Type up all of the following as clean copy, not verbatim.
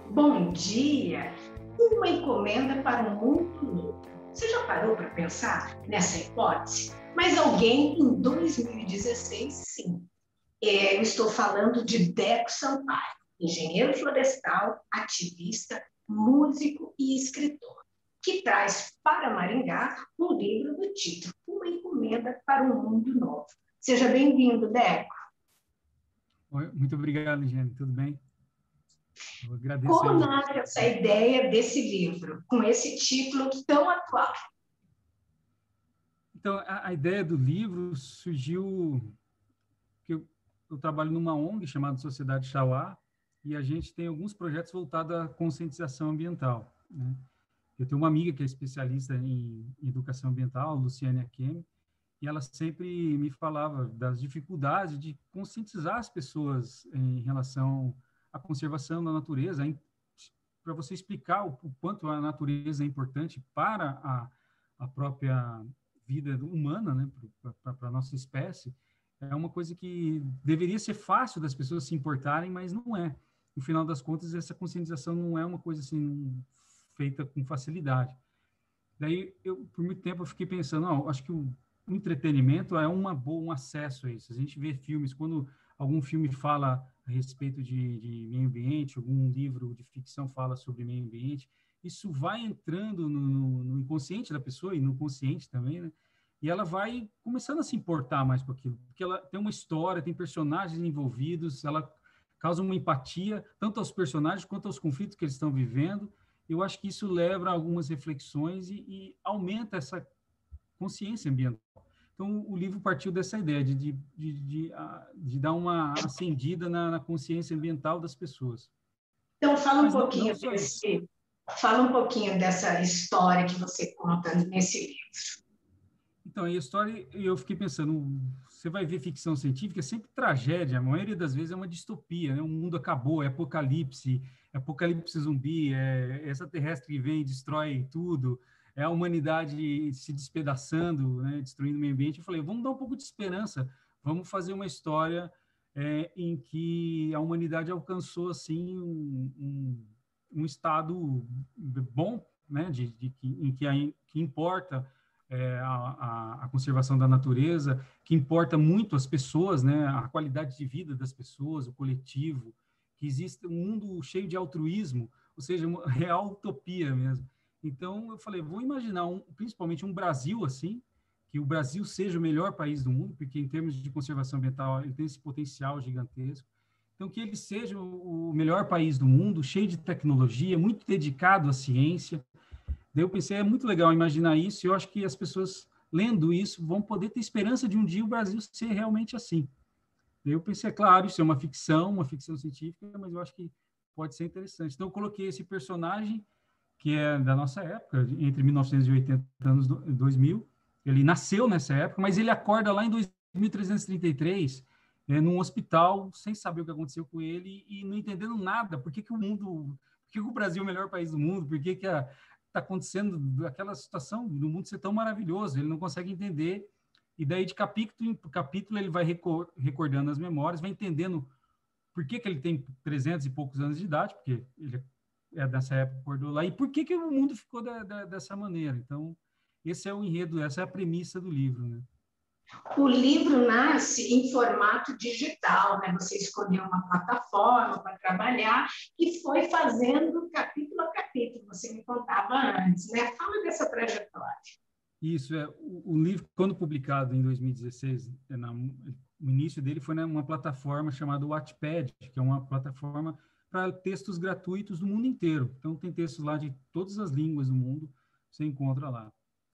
Bom dia! Uma encomenda para um mundo novo. Você já parou para pensar nessa hipótese? Mas alguém em 2016, sim. Eu estou falando de Deco Sampaio, engenheiro florestal, ativista, músico e escritor, que traz para Maringá um livro do título Uma Encomenda para um Mundo Novo. Seja bem-vindo, Deco. Muito obrigado, Ligiane. Tudo bem? Eu agradeço. Como nasce essa ideia desse livro, com esse título tão atual? Então, a ideia do livro surgiu que eu trabalho numa ONG chamada Sociedade Chauá, e a gente tem alguns projetos voltados à conscientização ambiental, né? Eu tenho uma amiga que é especialista em educação ambiental, Luciane Akemi, e ela sempre me falava das dificuldades de conscientizar as pessoas em relação à conservação da natureza, para você explicar o quanto a natureza é importante para a própria vida humana, né, para a nossa espécie. É uma coisa que deveria ser fácil das pessoas se importarem, mas não é. No final das contas, essa conscientização não é uma coisa assim feita com facilidade. Daí, por muito tempo, eu fiquei pensando, não, acho que o entretenimento é um acesso a isso. A gente vê filmes, quando algum filme fala a respeito de meio ambiente, algum livro de ficção fala sobre meio ambiente, isso vai entrando no inconsciente da pessoa e no consciente também, né? E ela vai começando a se importar mais com aquilo, porque ela tem uma história, tem personagens envolvidos, ela causa uma empatia, tanto aos personagens quanto aos conflitos que eles estão vivendo. Eu acho que isso leva a algumas reflexões e aumenta essa consciência ambiental. Então, o livro partiu dessa ideia de dar uma acendida na consciência ambiental das pessoas. Então, fala um pouquinho dessa história que você conta nesse livro. Então, a história, eu fiquei pensando, você vai ver ficção científica, é sempre tragédia, a maioria das vezes é uma distopia, né? O mundo acabou, é apocalipse zumbi, é extraterrestre que vem e destrói tudo, é a humanidade se despedaçando, né? Destruindo o meio ambiente. Eu falei, vamos dar um pouco de esperança, vamos fazer uma história em que a humanidade alcançou, assim, um estado bom, né? Que importa a conservação da natureza, que importa muito as pessoas, né? A qualidade de vida das pessoas, o coletivo, que existe um mundo cheio de altruísmo, ou seja, uma real utopia mesmo. Então, eu falei, vou imaginar, principalmente um Brasil assim, que o Brasil seja o melhor país do mundo, porque em termos de conservação ambiental ele tem esse potencial gigantesco. Então, que ele seja o melhor país do mundo, cheio de tecnologia, muito dedicado à ciência. Daí eu pensei, é muito legal imaginar isso, e eu acho que as pessoas, lendo isso, vão poder ter esperança de um dia o Brasil ser realmente assim. Daí eu pensei, é claro, isso é uma ficção científica, mas eu acho que pode ser interessante. Então eu coloquei esse personagem, que é da nossa época, entre 1980 e anos 2000, ele nasceu nessa época, mas ele acorda lá em 2333, num hospital, sem saber o que aconteceu com ele e não entendendo nada. Por que o Brasil é o melhor país do mundo? Por que está acontecendo aquela situação do mundo ser tão maravilhoso? Ele não consegue entender. E daí, de capítulo em capítulo, ele vai recordando as memórias, vai entendendo por que ele tem 300 e poucos anos de idade, porque ele é dessa época, acordou lá, e por que o mundo ficou dessa maneira. Então, esse é o enredo, essa é a premissa do livro, né? O livro nasce em formato digital, né? Você escolheu uma plataforma para trabalhar e foi fazendo capítulo a capítulo, você me contava antes, né? Fala dessa trajetória. Isso, o livro, quando publicado em 2016, o início dele foi numa plataforma chamada Wattpad, que é uma plataforma para textos gratuitos do mundo inteiro. Então, tem textos lá de todas as línguas do mundo, você encontra lá.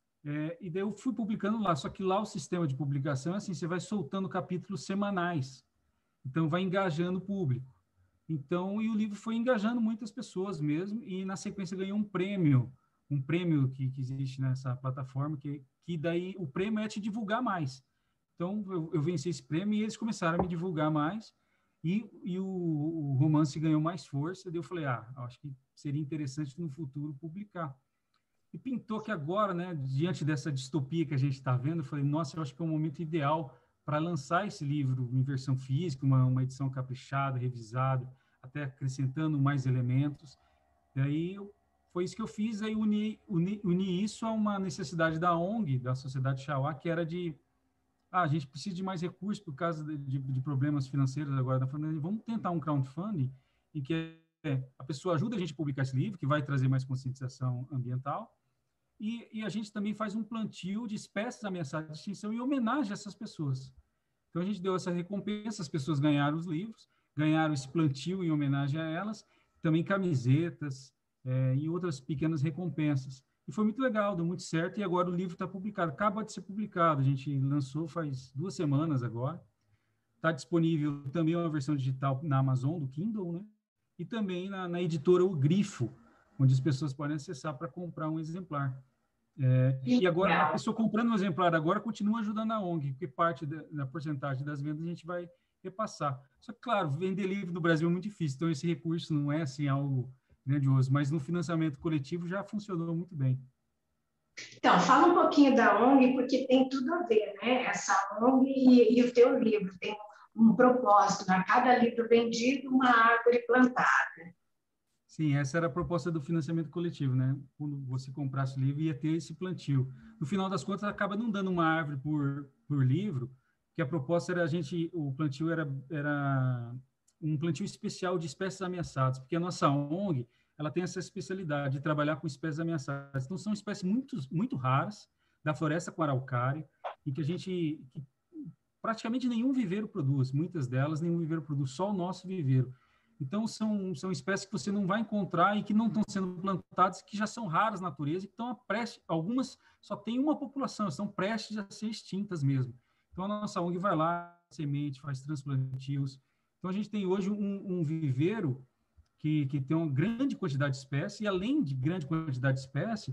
E daí eu fui publicando lá, só que lá o sistema de publicação é assim, você vai soltando capítulos semanais, então vai engajando o público. Então, e o livro foi engajando muitas pessoas mesmo, e na sequência ganhou um prêmio que existe nessa plataforma, que daí o prêmio é te divulgar mais. Então, eu venci esse prêmio e eles começaram a me divulgar mais, e o romance ganhou mais força, daí eu falei, acho que seria interessante no futuro publicar. E pintou que agora, né, diante dessa distopia que a gente está vendo, eu falei, nossa, eu acho que é o momento ideal para lançar esse livro em versão física, uma edição caprichada, revisada, até acrescentando mais elementos. E aí foi isso que eu fiz, aí uni isso a uma necessidade da ONG, da Sociedade Chauá, que era a gente precisa de mais recursos por causa de problemas financeiros agora da família. Vamos tentar um crowdfunding em que a pessoa ajuda a gente a publicar esse livro, que vai trazer mais conscientização ambiental, e a gente também faz um plantio de espécies ameaçadas de extinção em homenagem a essas pessoas. Então, a gente deu essa recompensa, as pessoas ganharam os livros, ganharam esse plantio em homenagem a elas, também camisetas e outras pequenas recompensas. E foi muito legal, deu muito certo, e agora o livro está publicado, acaba de ser publicado, a gente lançou faz 2 semanas agora. Está disponível também uma versão digital na Amazon, do Kindle, né? E também na editora O Grifo, onde as pessoas podem acessar para comprar um exemplar. E agora, a pessoa comprando um exemplar agora continua ajudando a ONG, porque parte da porcentagem das vendas a gente vai repassar. Só que, claro, vender livro no Brasil é muito difícil, então esse recurso não é assim algo grandioso, mas no financiamento coletivo já funcionou muito bem. Então, fala um pouquinho da ONG, porque tem tudo a ver, né? Essa ONG e o teu livro. Tem um propósito, a cada livro vendido, uma árvore plantada. Sim, essa era a proposta do financiamento coletivo, né? Quando você comprasse o livro, ia ter esse plantio. No final das contas, acaba não dando uma árvore por livro, que a proposta era o plantio era um plantio especial de espécies ameaçadas, porque a nossa ONG, ela tem essa especialidade de trabalhar com espécies ameaçadas. Então, são espécies muito, muito raras, da floresta com araucária, e que praticamente nenhum viveiro produz, muitas delas nenhum viveiro produz, só o nosso viveiro. Então, são espécies que você não vai encontrar e que não estão sendo plantadas, que já são raras na natureza, e estão algumas só têm uma população, estão prestes a ser extintas mesmo. Então, a nossa ONG vai lá, semente, faz transplantios. Então, a gente tem hoje um viveiro que tem uma grande quantidade de espécies, e além de grande quantidade de espécies,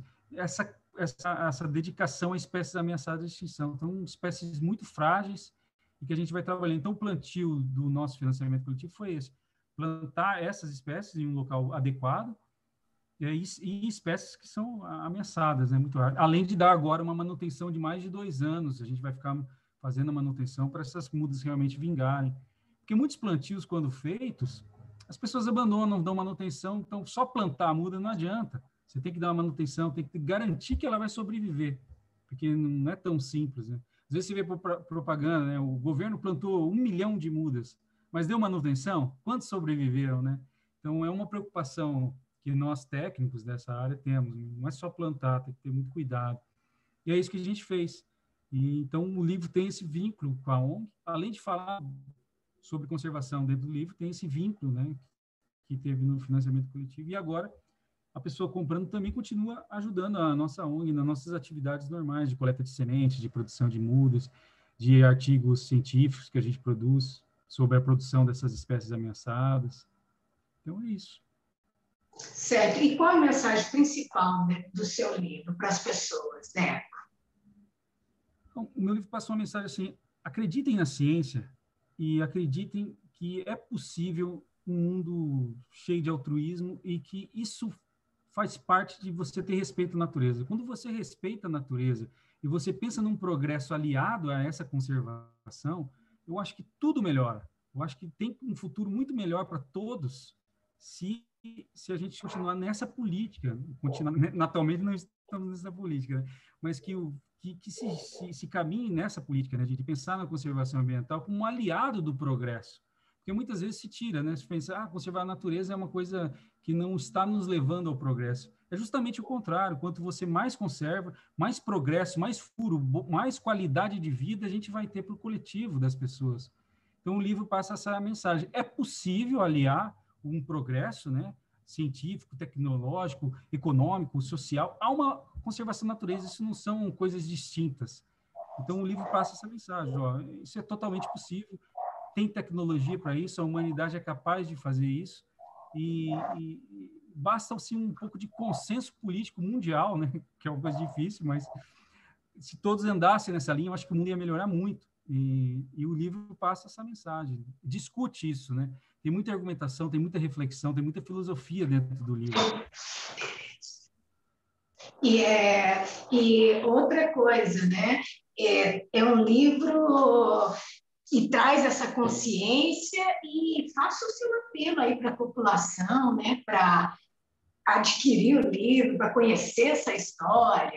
essa dedicação a espécies ameaçadas de extinção. Então, espécies muito frágeis e que a gente vai trabalhando. Então, o plantio do nosso financiamento coletivo foi esse: plantar essas espécies em um local adequado e espécies que são ameaçadas, né, muito raras. Além de dar agora uma manutenção de mais de 2 anos, a gente vai ficar fazendo a manutenção para essas mudas realmente vingarem. Porque muitos plantios, quando feitos, as pessoas abandonam, não dão manutenção, então só plantar a muda não adianta. Você tem que dar uma manutenção, tem que garantir que ela vai sobreviver, porque não é tão simples, né? Às vezes você vê propaganda, né? O governo plantou 1 milhão de mudas, mas deu manutenção? Quantos sobreviveram, né? Então, é uma preocupação que nós, técnicos dessa área, temos. Não é só plantar, tem que ter muito cuidado. E é isso que a gente fez. E, então, o livro tem esse vínculo com a ONG. Além de falar sobre conservação dentro do livro, tem esse vínculo, né, que teve no financiamento coletivo. E agora, a pessoa comprando também continua ajudando a nossa ONG nas nossas atividades normais de coleta de sementes, de produção de mudas, de artigos científicos que a gente produz sobre a produção dessas espécies ameaçadas. Então, é isso. Certo. E qual a mensagem principal, né, do seu livro para as pessoas, né? Então, o meu livro passou uma mensagem assim: acreditem na ciência e acreditem que é possível um mundo cheio de altruísmo e que isso faz parte de você ter respeito à natureza. Quando você respeita a natureza e você pensa num progresso aliado a essa conservação, eu acho que tudo melhora. Eu acho que tem um futuro muito melhor para todos se a gente continuar nessa política. Atualmente não estamos nessa política, né? Mas que se caminhe nessa política, né, de pensar na conservação ambiental como um aliado do progresso. Porque muitas vezes se tira, né? Se pensa, conservar a natureza é uma coisa que não está nos levando ao progresso. É justamente o contrário. Quanto você mais conserva, mais progresso, mais furo, mais qualidade de vida a gente vai ter para o coletivo das pessoas. Então, o livro passa essa mensagem. É possível aliar um progresso, né, científico, tecnológico, econômico, social, a uma conservação da natureza. Isso não são coisas distintas. Então, o livro passa essa mensagem. Ó, isso é totalmente possível. Tem tecnologia para isso, a humanidade é capaz de fazer isso, e basta assim, um pouco de consenso político mundial, né, que é uma coisa difícil, mas se todos andassem nessa linha, eu acho que o mundo ia melhorar muito. E o livro passa essa mensagem, discute isso, né? Tem muita argumentação, tem muita reflexão, tem muita filosofia dentro do livro. E outra coisa, né? É um livro que traz essa consciência e faça o seu apelo aí para a população, né? Para adquirir o livro, para conhecer essa história?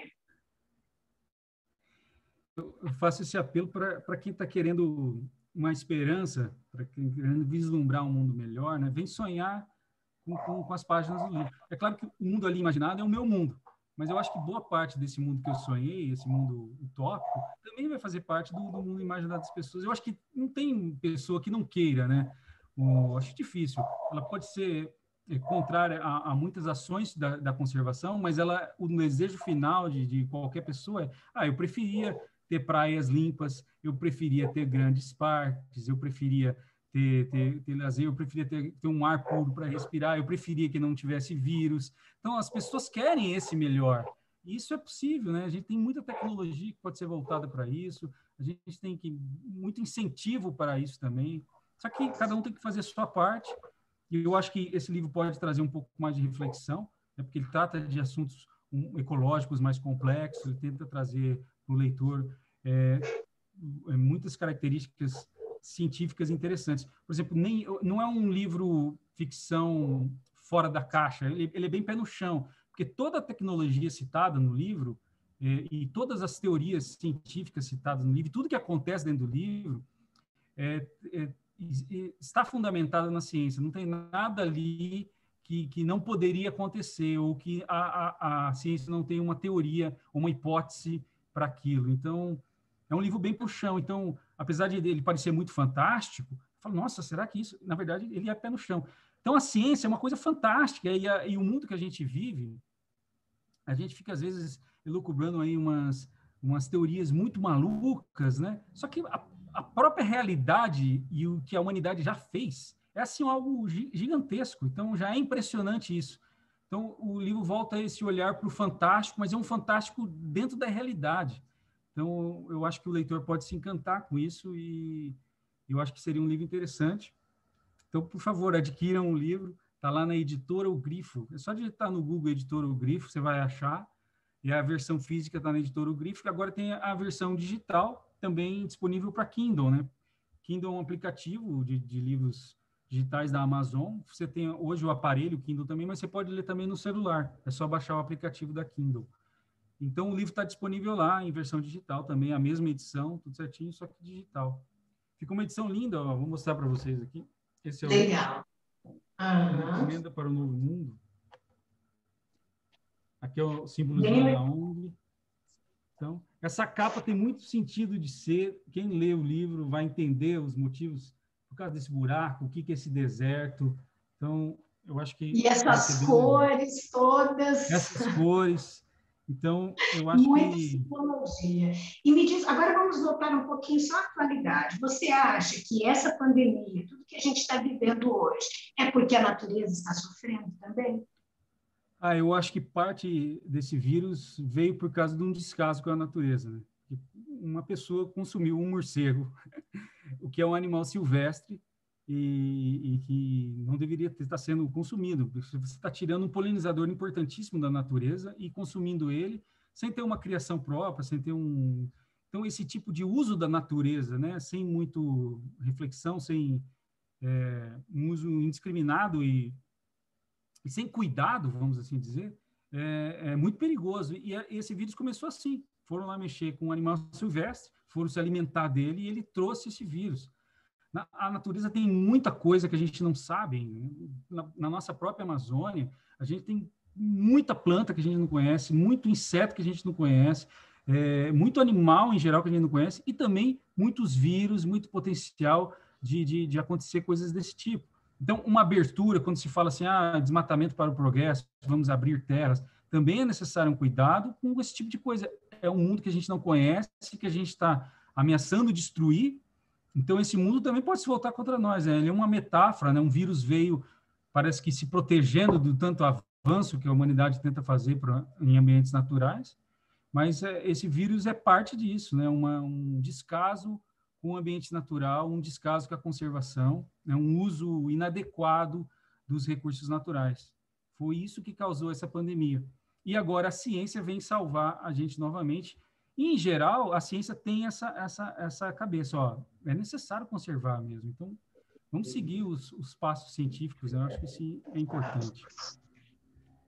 Eu faço esse apelo para quem está querendo uma esperança, para quem está querendo vislumbrar um mundo melhor, né? Vem sonhar com as páginas do livro. É claro que o mundo ali imaginado é o meu mundo, mas eu acho que boa parte desse mundo que eu sonhei, esse mundo utópico, também vai fazer parte do mundo imaginado das pessoas. Eu acho que não tem pessoa que não queira, né? Eu acho difícil. Ela pode ser contrária a muitas ações da conservação, mas o desejo final de qualquer pessoa eu preferia ter praias limpas, eu preferia ter grandes parques, eu preferia ter lazer, eu preferia ter um ar puro para respirar, eu preferia que não tivesse vírus. Então, as pessoas querem esse melhor. E isso é possível, né? A gente tem muita tecnologia que pode ser voltada para isso, a gente tem muito incentivo para isso também. Só que cada um tem que fazer a sua parte. E eu acho que esse livro pode trazer um pouco mais de reflexão, né? Porque ele trata de assuntos ecológicos mais complexos, ele tenta trazer para o leitor muitas características científicas interessantes. Por exemplo, não é um livro ficção fora da caixa, ele é bem pé no chão, porque toda a tecnologia citada no livro e todas as teorias científicas citadas no livro, tudo que acontece dentro do livro é, é, está fundamentada na ciência. Não tem nada ali que não poderia acontecer ou que a ciência não tem uma teoria, uma hipótese para aquilo. Então, é um livro bem pro chão. Então, apesar de ele parecer muito fantástico, eu falo, nossa, será que isso... Na verdade, ele é pé no chão. Então, a ciência é uma coisa fantástica e o mundo que a gente vive, a gente fica, às vezes, elucubrando aí umas teorias muito malucas, né? Só que a própria realidade e o que a humanidade já fez é, assim, algo gigantesco. Então, já é impressionante isso. Então, o livro volta a esse olhar para o fantástico, mas é um fantástico dentro da realidade. Então, eu acho que o leitor pode se encantar com isso e eu acho que seria um livro interessante. Então, por favor, adquiram o livro. Está lá na Editora O Grifo. É só digitar no Google Editora O Grifo, você vai achar. E a versão física está na Editora O Grifo. E agora tem a versão digital, também disponível para Kindle, né? Kindle é um aplicativo de livros digitais da Amazon. Você tem hoje o aparelho Kindle também, mas você pode ler também no celular. É só baixar o aplicativo da Kindle. Então, o livro está disponível lá em versão digital também, a mesma edição, tudo certinho, só que digital. Fica uma edição linda, ó, vou mostrar para vocês aqui. Esse é o Legal. Encomenda para o Novo Mundo. Aqui é o símbolozinho Bem... da ONG. Então, essa capa tem muito sentido de ser. Quem lê o livro vai entender os motivos por causa desse buraco, o que é esse deserto. Então, eu acho que E essas cores todas. Essas cores. Então, eu acho Muita que... simbologia. E me diz, agora vamos voltar um pouquinho só à atualidade. Você acha que essa pandemia, tudo que a gente está vivendo hoje, é porque a natureza está sofrendo também? Eu acho que parte desse vírus veio por causa de um descaso com a natureza, né? Uma pessoa consumiu um morcego, o que é um animal silvestre e que não deveria estar sendo consumido. Você está tirando um polinizador importantíssimo da natureza e consumindo ele sem ter uma criação própria, sem ter um... Então, esse tipo de uso da natureza, né? Sem muito reflexão, sem um uso indiscriminado e sem cuidado, vamos assim dizer, é muito perigoso. E esse vírus começou assim. Foram lá mexer com um animal silvestre, foram se alimentar dele e ele trouxe esse vírus. A natureza tem muita coisa que a gente não sabe. Na nossa própria Amazônia, a gente tem muita planta que a gente não conhece, muito inseto que a gente não conhece, muito animal em geral que a gente não conhece, e também muitos vírus, muito potencial de acontecer coisas desse tipo. Então, uma abertura, quando se fala assim, desmatamento para o progresso, vamos abrir terras, também é necessário um cuidado com esse tipo de coisa. É um mundo que a gente não conhece, que a gente está ameaçando destruir. Então, esse mundo também pode se voltar contra nós. Né? Ele é uma metáfora, né? Um vírus veio, parece que se protegendo do tanto avanço que a humanidade tenta fazer em ambientes naturais, mas esse vírus é parte disso, né? Um descaso com o ambiente natural, um descaso com a conservação, né? Um uso inadequado dos recursos naturais. Foi isso que causou essa pandemia. E agora a ciência vem salvar a gente novamente. E, em geral, a ciência tem essa cabeça, ó, é necessário conservar mesmo. Então, vamos seguir os passos científicos, eu acho que isso é importante.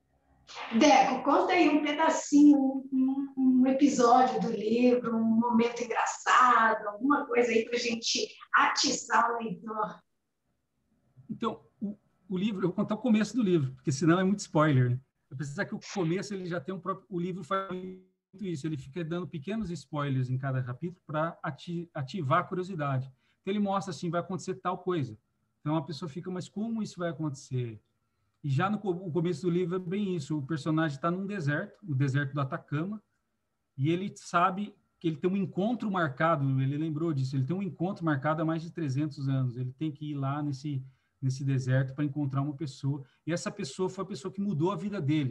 Deco, conta aí um pedacinho, um episódio do livro, um momento engraçado, alguma coisa aí para a gente atiçar o leitor. Então, o livro, eu vou contar o começo do livro, porque senão é muito spoiler, né? Apesar que o começo ele já tem um próprio... O livro faz muito isso, ele fica dando pequenos spoilers em cada capítulo para ativar a curiosidade. Então, ele mostra assim, vai acontecer tal coisa. Então, a pessoa fica, mas como isso vai acontecer? E já no começo do livro é bem isso, o personagem está num deserto, o deserto do Atacama, e ele sabe que ele tem um encontro marcado, ele lembrou disso, ele tem um encontro marcado há mais de 300 anos, ele tem que ir lá nesse deserto para encontrar uma pessoa, e essa pessoa foi a pessoa que mudou a vida dele,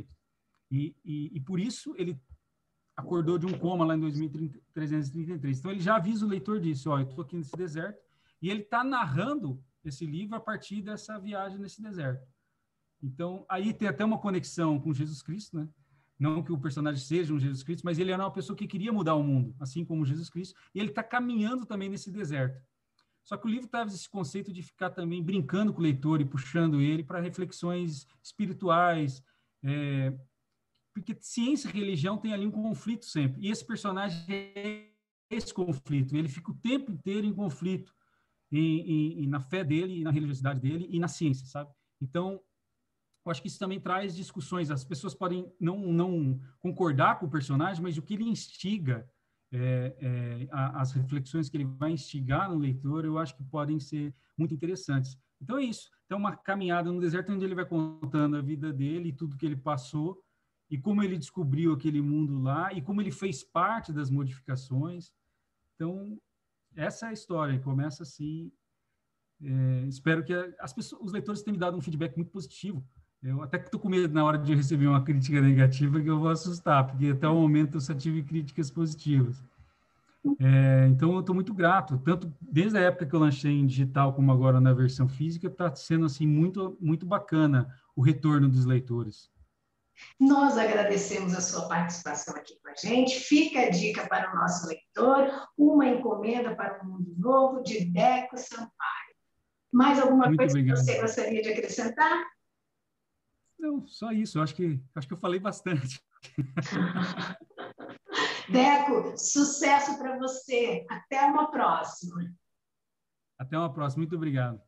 e por isso ele acordou de um coma lá em 2333. Então ele já avisa o leitor disso, ó, eu estou aqui nesse deserto, e ele está narrando esse livro a partir dessa viagem nesse deserto. Então, aí tem até uma conexão com Jesus Cristo, né? Não que o personagem seja um Jesus Cristo, mas ele era uma pessoa que queria mudar o mundo, assim como Jesus Cristo, e ele está caminhando também nesse deserto. Só que o livro traz esse conceito de ficar também brincando com o leitor e puxando ele para reflexões espirituais, porque ciência e religião tem ali um conflito sempre, e esse personagem é esse conflito, ele fica o tempo inteiro em conflito na fé dele, e na religiosidade dele, e na ciência, sabe? Então, eu acho que isso também traz discussões. As pessoas podem não concordar com o personagem, mas o que ele instiga, as reflexões que ele vai instigar no leitor, eu acho que podem ser muito interessantes. Então é isso. Então, uma caminhada no deserto onde ele vai contando a vida dele, tudo que ele passou, e como ele descobriu aquele mundo lá, e como ele fez parte das modificações. Então, essa é a história. Começa assim. Espero que os leitores tenham me dado um feedback muito positivo. Eu até estou com medo na hora de receber uma crítica negativa que eu vou assustar, porque até o momento eu só tive críticas positivas. Então, eu estou muito grato, tanto desde a época que eu lancei em digital como agora na versão física, está sendo assim muito, muito bacana o retorno dos leitores. Nós agradecemos a sua participação aqui com a gente. Fica a dica para o nosso leitor, Uma Encomenda para um Mundo Novo, de Deco Sampaio. Mais alguma Muito coisa que obrigado. você gostaria de acrescentar? Não, só isso. Eu acho que eu falei bastante. Deco, sucesso para você. Até uma próxima. Até uma próxima. Muito obrigado.